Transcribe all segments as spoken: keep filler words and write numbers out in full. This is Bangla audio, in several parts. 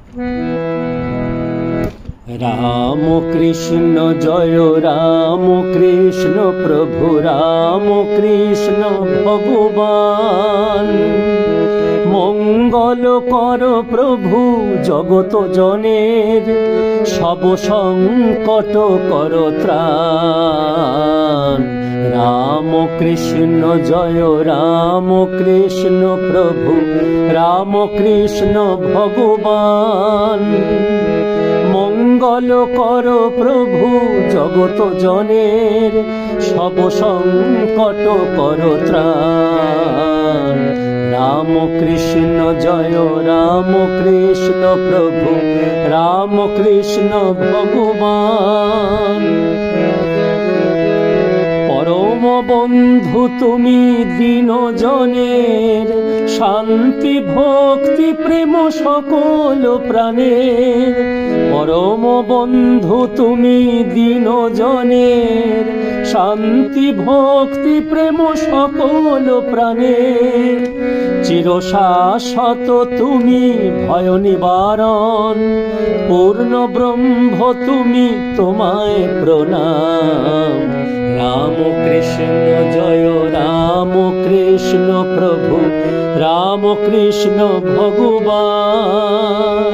রাম কৃষ্ণ জয় রাম কৃষ্ণ প্রভু রাম কৃষ্ণ ভগবান। মঙ্গল কর প্রভু জগত জনের, সব সংকট কর ত্রাণ। রাম কৃষ্ণ জয় রাম কৃষ্ণ প্রভু রাম কৃষ্ণ ভগবান। মঙ্গল কর প্রভু জগত জনের, সব সংকট কর ত্রাণ। রাম কৃষ্ণ জয় রাম কৃষ্ণ প্রভু রাম কৃষ্ণ ভগবান। পরম বন্ধু তুমি দীন জনের, শান্তি ভক্তি প্রেম সকল প্রাণের। পরম বন্ধু তুমি দীন জনের, শান্তি ভক্তি প্রেম সকল প্রাণের। চিরশাশ্বত তুমি ভয় নিবারণ, পূর্ণ ব্রহ্ম তুমি তোমায় প্রণাম। রাম কৃষ্ণ জয় রাম কৃষ্ণ প্রভু রাম কৃষ্ণ ভগবান।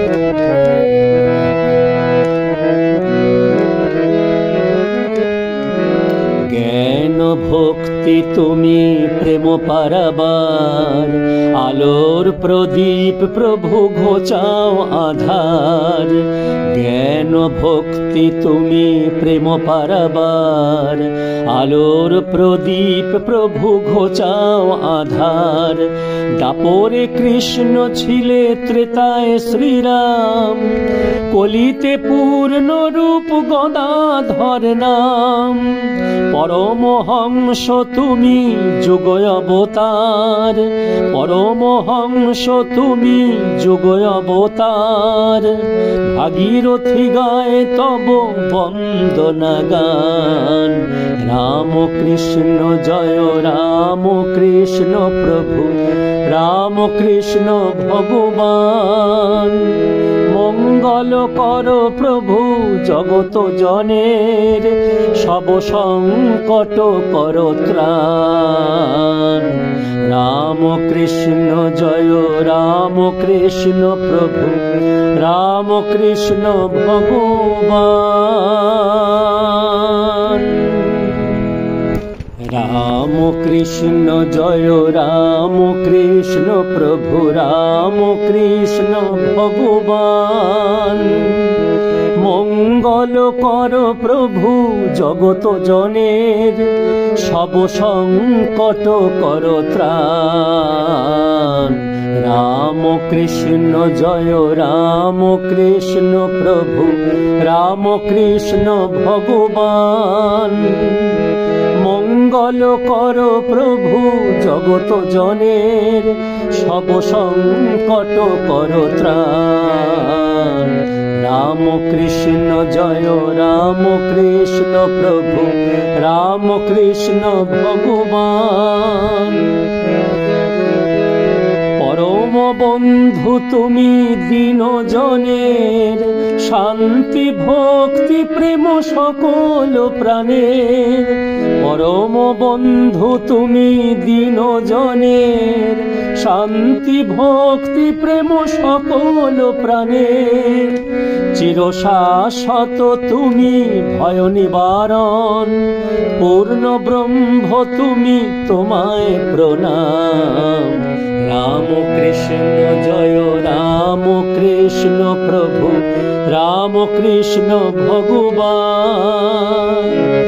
জ্ঞান ভক্তি তুমি প্রেম পারাবার, আলোর প্রদীপ প্রভু ঘোচাও আধার। জ্ঞান ভক্তি তুমি প্রেম পারাবার, আলোর প্রদীপ প্রভু ঘোচাও আধার। দাপরে কৃষ্ণ ছিলে ত্রেতায় শ্রীরাম, কলিতে পূর্ণ রূপ গদাধর নাম। পরমহংস তুমি যুগ অবতার, পরমহংস তুমি যুগ অবতার। ভাগীরথী গায় তব বন্দনা গান। রাম কৃষ্ণ জয় রাম কৃষ্ণ প্রভু রাম কৃষ্ণ ভগবান। মঙ্গল কর প্রভু জগত জনের, সব সংকট কর ত্রাণ। রাম কৃষ্ণ জয় রাম কৃষ্ণ প্রভু রাম কৃষ্ণ ভগবান। রাম কৃষ্ণ জয় রাম কৃষ্ণ প্রভু রাম কৃষ্ণ ভগবান। মঙ্গল কর প্রভু জগত জনের, সব সংকট কর ত্রাণ। রাম কৃষ্ণ জয় রাম কৃষ্ণ প্রভু রাম কৃষ্ণ ভগবান। মঙ্গল কর প্রভু জগত জনের, সব সংকট কর ত্রাণ। রাম কৃষ্ণ জয় রাম কৃষ্ণ প্রভু রাম কৃষ্ণ ভগবান। পরম বন্ধু তুমি দীন জনের, শান্তি ভক্তি প্রেম সকল প্রাণের। পরম বন্ধু তুমি দীন জনের, শান্তি ভক্তি প্রেম সকল প্রাণের। চিরশাশ্বত তুমি ভয় নিবারণ, পূর্ণ ব্রহ্ম তুমি তোমায় প্রণাম। রাম কৃষ্ণ জয় রাম কৃষ্ণ প্রভু রাম কৃষ্ণ ভগবান।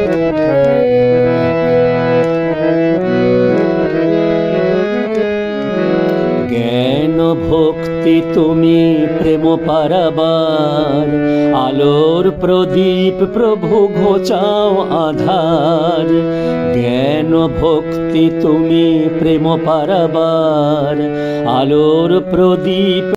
জ্ঞান ভক্তি তুমি প্রেম পারাবার, আলোর প্রদীপ প্রভু ঘোচাও আধার। জ্ঞান ভক্তি তুমি প্রেম পারাবার, আলোর প্রদীপ